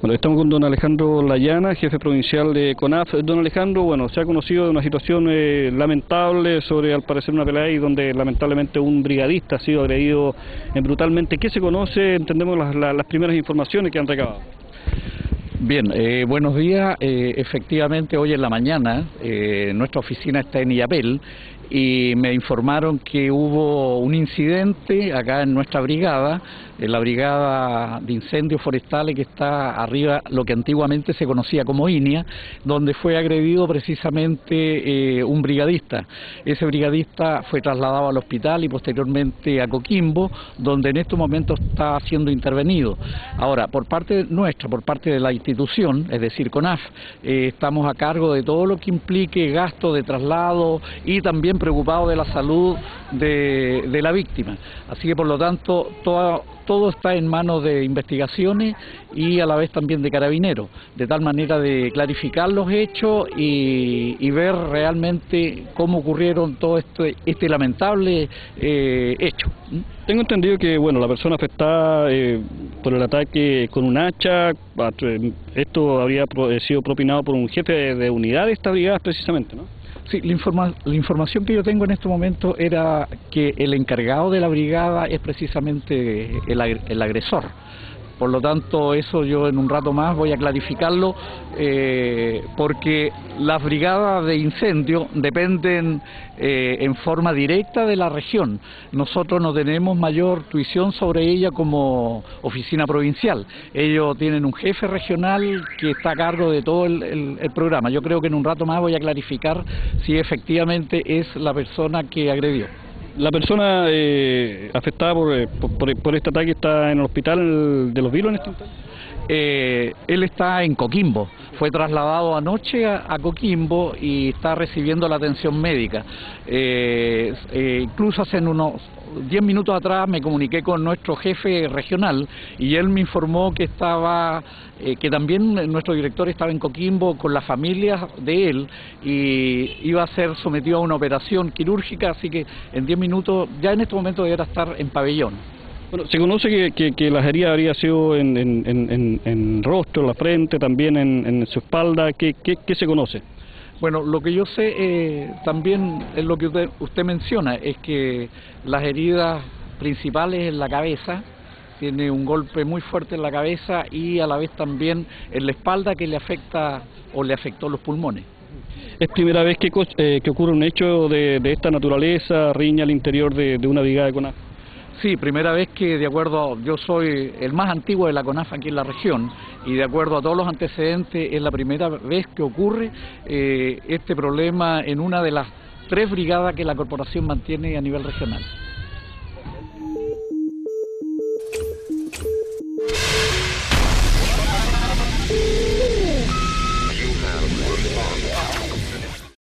Bueno, estamos con don Alejandro Layana, jefe provincial de CONAF. Don Alejandro, bueno, se ha conocido de una situación lamentable sobre, al parecer, una pelea ahí donde lamentablemente un brigadista ha sido agredido brutalmente. ¿Qué se conoce? Entendemos las primeras informaciones que han recabado. Bien, buenos días. Efectivamente, hoy en la mañana nuestra oficina está en Illapel y me informaron que hubo un incidente acá en nuestra brigada, en la brigada de incendios forestales que está arriba, lo que antiguamente se conocía como INIA, donde fue agredido precisamente un brigadista. Ese brigadista fue trasladado al hospital y posteriormente a Coquimbo, donde en estos momentos está siendo intervenido. Ahora, por parte nuestra, por parte de la institución, es decir, CONAF, estamos a cargo de todo lo que implique gasto de traslado y también preocupados de la salud de la víctima. Así que por lo tanto todo está en manos de investigaciones y a la vez también de carabineros, de tal manera de clarificar los hechos y ver realmente cómo ocurrieron todo este lamentable hecho. Tengo entendido que, bueno, la persona afectada por el ataque con un hacha, esto habría sido propinado por un jefe de unidad de esta brigada precisamente, ¿no? Sí, la información que yo tengo en este momento era que el encargado de la brigada es precisamente el agresor. Por lo tanto, eso yo en un rato más voy a clarificarlo, porque las brigadas de incendio dependen en forma directa de la región. Nosotros no tenemos mayor tuición sobre ella como oficina provincial. Ellos tienen un jefe regional que está a cargo de todo el programa. Yo creo que en un rato más voy a clarificar si efectivamente es la persona que agredió. La persona afectada por este ataque está en el hospital de Los Vilos en este instante. Él está en Coquimbo, fue trasladado anoche a Coquimbo y está recibiendo la atención médica. Incluso hace unos 10 minutos atrás me comuniqué con nuestro jefe regional y él me informó que que también nuestro director estaba en Coquimbo con la familia de él y iba a ser sometido a una operación quirúrgica, así que en 10 minutos, ya en este momento deberá estar en pabellón. Bueno, se conoce que la herida habría sido en rostro, en la frente, también en su espalda. ¿Qué se conoce? Bueno, lo que yo sé también es lo que usted menciona, es que las heridas principales en la cabeza, tiene un golpe muy fuerte en la cabeza y a la vez también en la espalda que le afecta o le afectó los pulmones. ¿Es primera vez que ocurre un hecho de esta naturaleza, riña al interior de una brigada de CONAF? Sí, primera vez que yo soy el más antiguo de la CONAF aquí en la región y de acuerdo a todos los antecedentes es la primera vez que ocurre este problema en una de las 3 brigadas que la corporación mantiene a nivel regional.